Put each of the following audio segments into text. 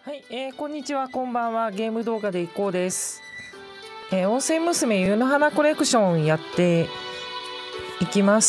はい、こんにちは、こんばんは。ゲーム動画でいこうです。温泉娘湯の花コレクションやっていきます。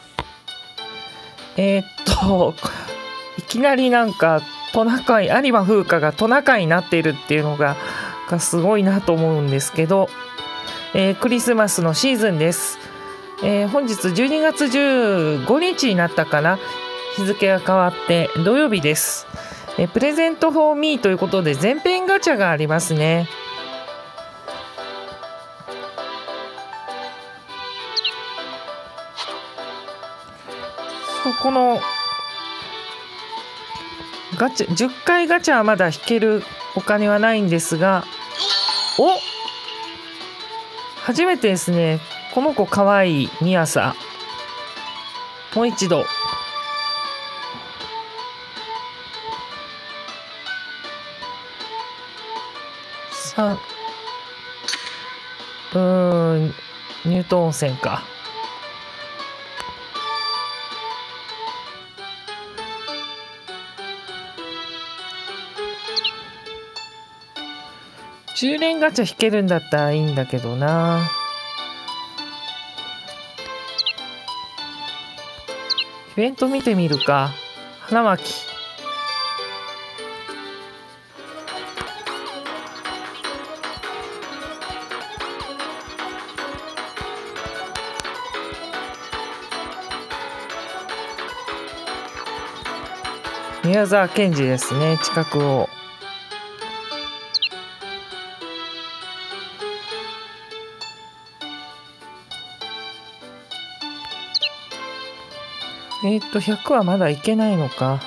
いきなりなんかトナカイ、有馬風花がトナカイになっているっていうのがすごいなと思うんですけど、クリスマスのシーズンです。本日12月15日になったかな。日付が変わって土曜日です。プレゼントフォーミーということで全編ガチャがありますね。このガチャ10回ガチャはまだ引けるお金はないんですが、初めてですね。この子かわいい。ミヤサ。もう一度。ニュート温泉か。10連ガチャ引けるんだったらいいんだけどな。イベント見てみるか。花巻。宮沢賢治ですね。近くを。100はまだいけないのか。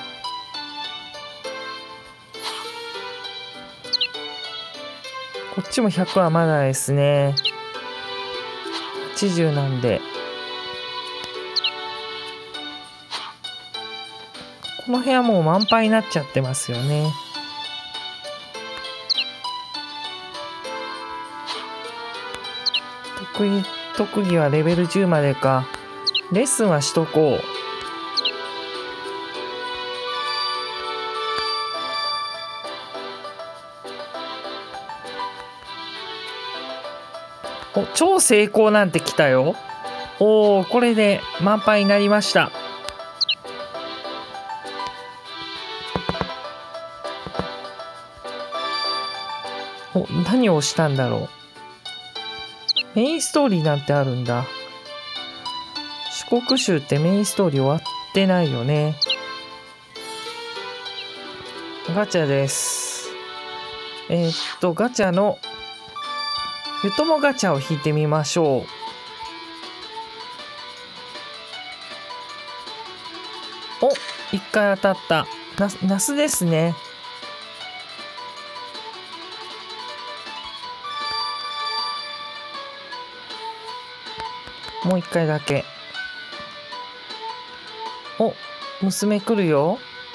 こっちも100はまだですね。80なんで。この部屋もう満杯になっちゃってますよね。特技はレベル10までか。レッスンはしとこう。超成功なんて来たよ。これで満杯になりました。何をしたんだろう。メインストーリーなんてあるんだ。四国州ってメインストーリー終わってないよね。ガチャです。ガチャのゆともガチャを引いてみましょう。1回当たった。ナスですね。もう1回だけ。娘来るよ。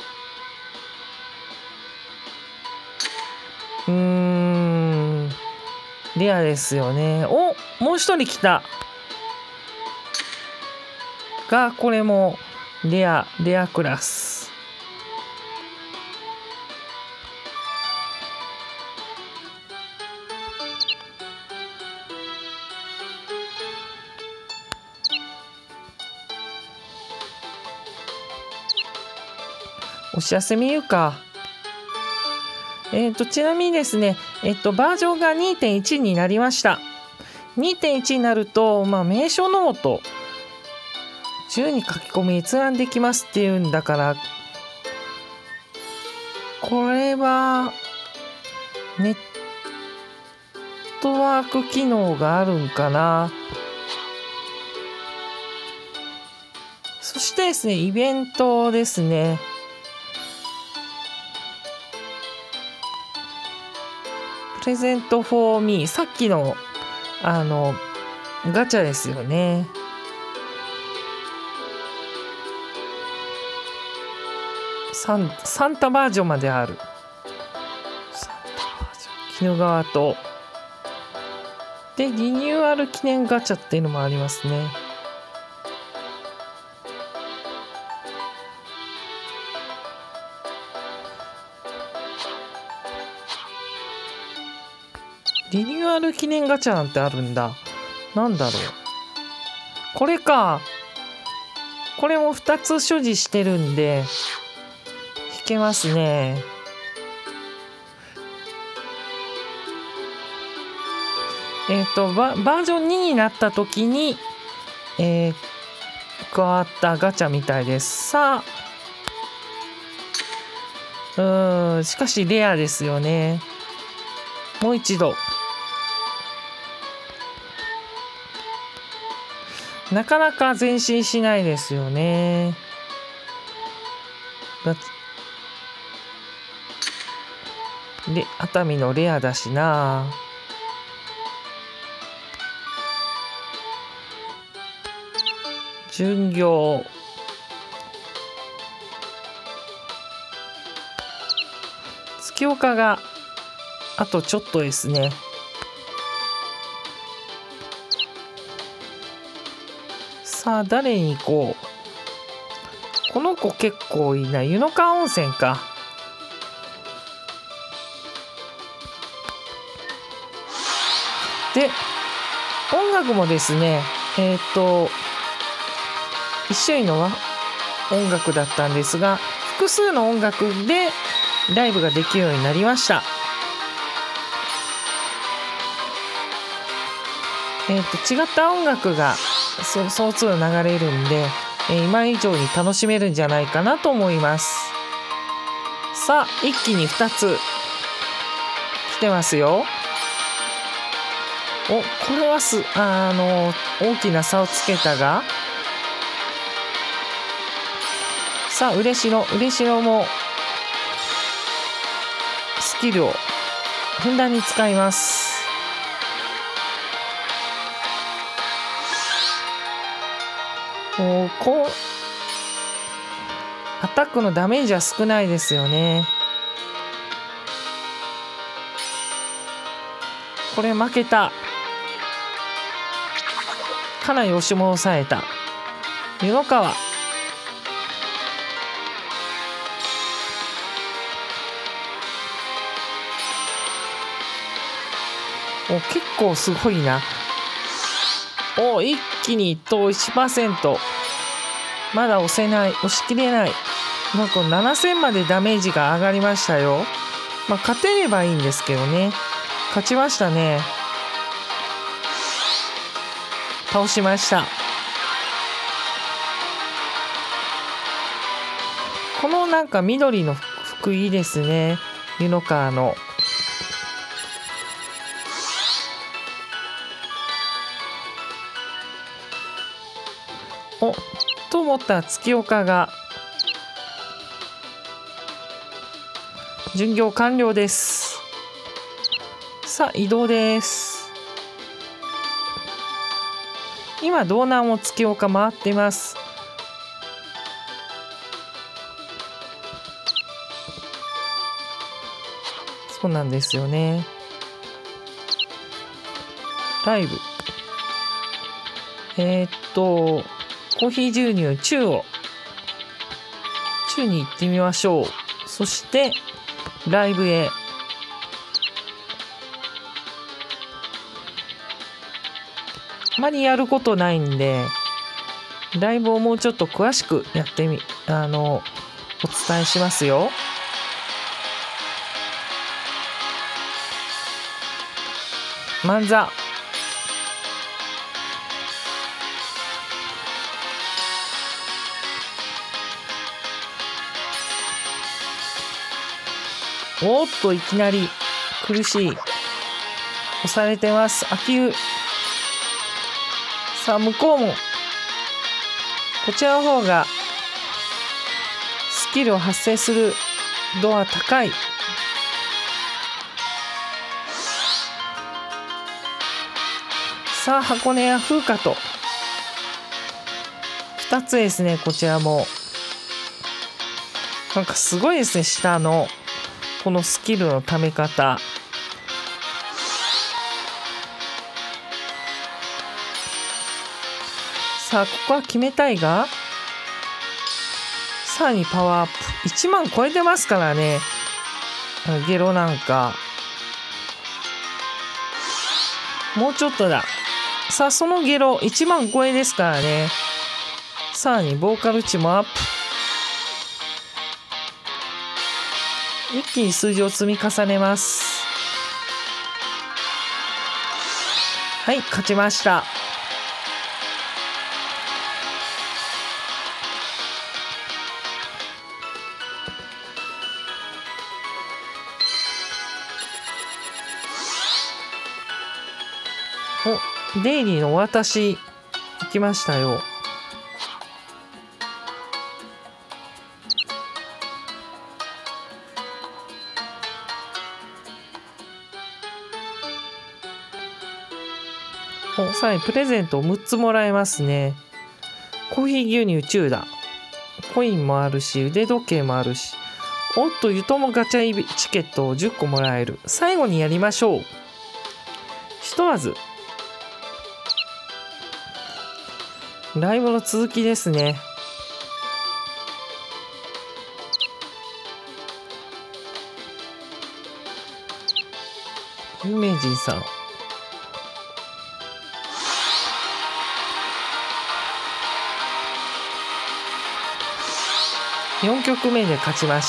レアですよね。もう一人来た。が、これもレアクラス。お知らせ見るか。ちなみにですね、バージョンが 2.1 になりました。2.1 になると、名所ノート自由に書き込み閲覧できますっていうんだから、これはネットワーク機能があるんかな。そしてですね、イベントですね。プレゼントフォーミー。さっきのガチャですよね。サンタバージョンまである。サンタバージョン。鬼怒川と。で、リニューアル記念ガチャっていうのもありますね。 リニューアル記念ガチャなんてあるんだ。なんだろう。これか。これも2つ所持してるんで引けますね。バージョン2になった時に、加わったガチャみたいです。さあ、しかしレアですよね。もう一度。なかなか前進しないですよね。で、熱海のレアだしな。巡業。月岡があとちょっとですね。さあ誰に行こう。この子結構いいな。湯の川温泉か。で音楽もですね一種類の音楽だったんですが、複数の音楽でライブができるようになりました。違った音楽が相通流れるんで、今以上に楽しめるんじゃないかなと思います。さあ一気に2つ来てますよ。これは大きな差をつけたが、さあ嬉野もスキルをふんだんに使います。アタックのダメージは少ないですよね。これ負けた。かなり押し戻された。湯の川。結構すごいな。一気に1等 1%。まだ押せない。押しきれない。なんか7000までダメージが上がりましたよ。勝てればいいんですけどね。勝ちましたね。倒しました。このなんか緑の服いいですね。湯の川の。と思ったら月岡が巡業完了です。さあ移動です。今道南を月岡回っています。そうなんですよね。ライブコーヒー牛乳中に行ってみましょう。そしてライブへ。あまりやることないんでライブをもうちょっと詳しくやってお伝えしますよ。万座。いきなり苦しい。押されてます。秋湯。さあ向こうもこちらの方がスキルを発生する度は高い。さあ箱根や風花と2つですね。こちらもなんかすごいですね。下のこのスキルのため方。さあここは決めたいが、さらにパワーアップ1万超えてますからね。ゲロなんかもうちょっとだ。さあ、そのゲロ1万超えですからね。さらにボーカル値もアップ。一気に数字を積み重ねます。はい、勝ちました。お、デイリーの私行きましたよ。お、さらにプレゼントを6つもらえますね。コーヒー牛乳中だ。コインもあるし、腕時計もあるし。おっと、ゆともガチャチケットを10個もらえる。最後にやりましょう。ひとまずライブの続きですね。有名人さん。4局目で勝ちました。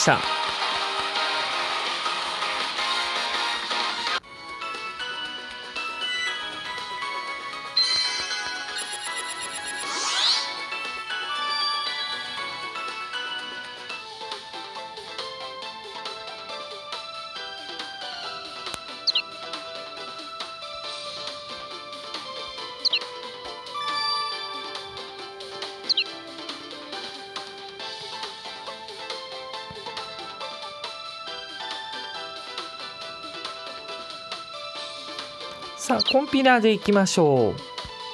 さあ、コンピラでいきましょう。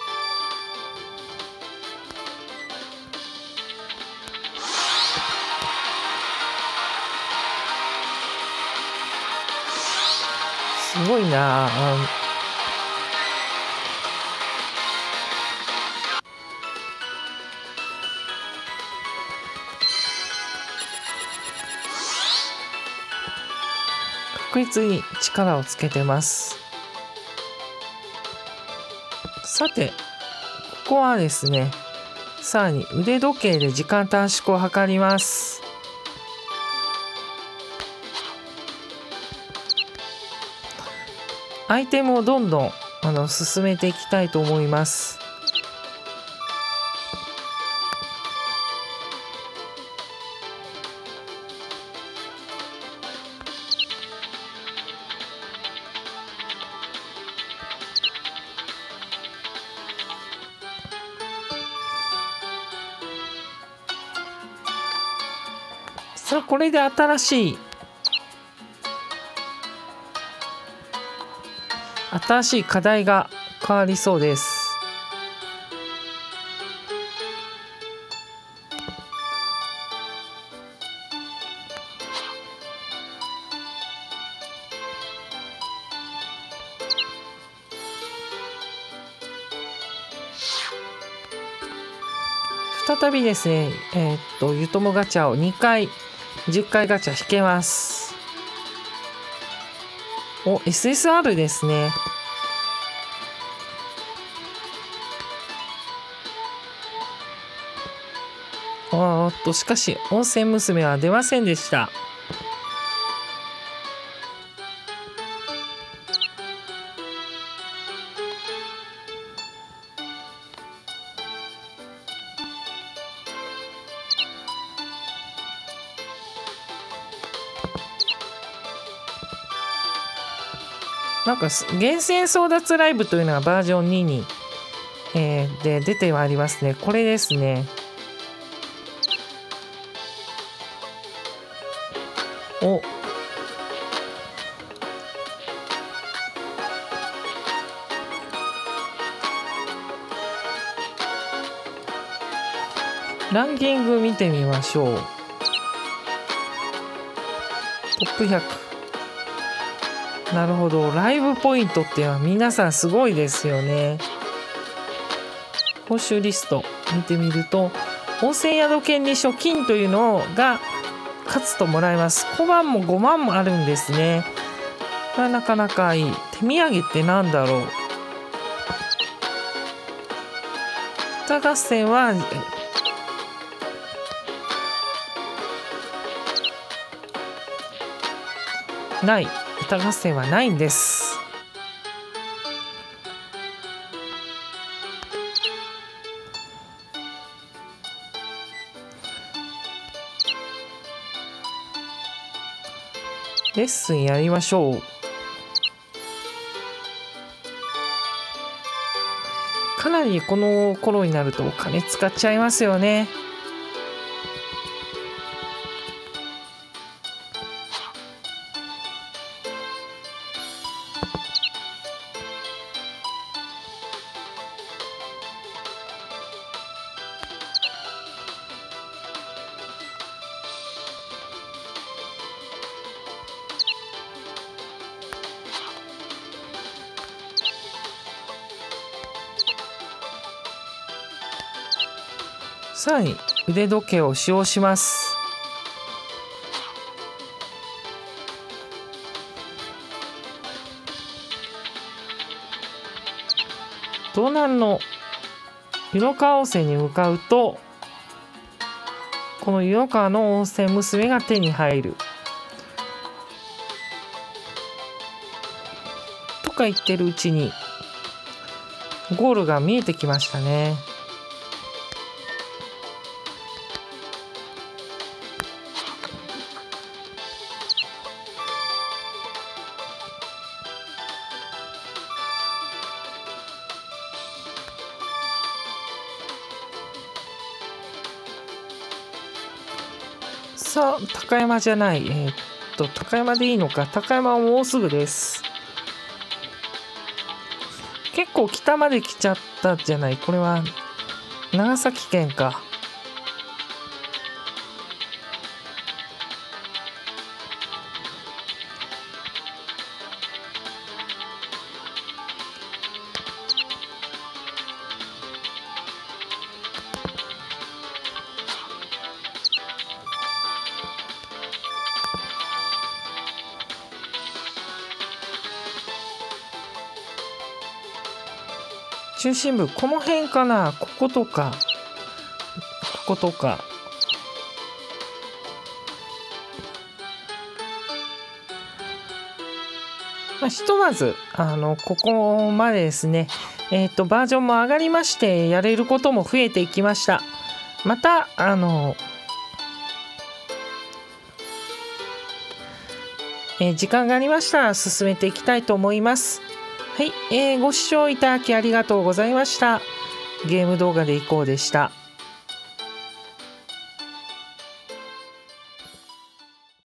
すごいなあ。確実に力をつけてます。さて、ここはですね、さらに腕時計で時間短縮を図ります。アイテムをどんどん進めていきたいと思います。さあ、これで新しい課題が変わりそうです。再びですね、ゆともガチャを2回10回ガチャ引けます。お、SSR ですね。おっと、しかし温泉娘は出ませんでした。なんか厳選争奪ライブというのがバージョン2に、で出てはありますね。これですね。お、ランキング見てみましょう。トップ100。なるほど、ライブポイントっていうのは皆さんすごいですよね。報酬リスト見てみると、温泉宿権利書金というのが勝つともらえます。小判も5万もあるんですね。これはなかなかいい。手土産ってなんだろう。 歌合戦はない。歌合戦はないんです。レッスンやりましょう。かなりこの頃になるとお金使っちゃいますよね。さらに腕時計を使用します。東南の湯の川温泉に向かうと、この湯の川の温泉娘が手に入るとか言ってるうちにゴールが見えてきましたね。さあ、高山じゃない。高山でいいのか。高山はもうすぐです。結構北まで来ちゃったじゃない。これは長崎県か。中心部、この辺かな。こことかこことか。ひとまずここまでですね。バージョンも上がりまして、やれることも増えていきました。また時間がありましたら進めていきたいと思います。はい、ご視聴いただきありがとうございました。ゲーム動画でいこうでした。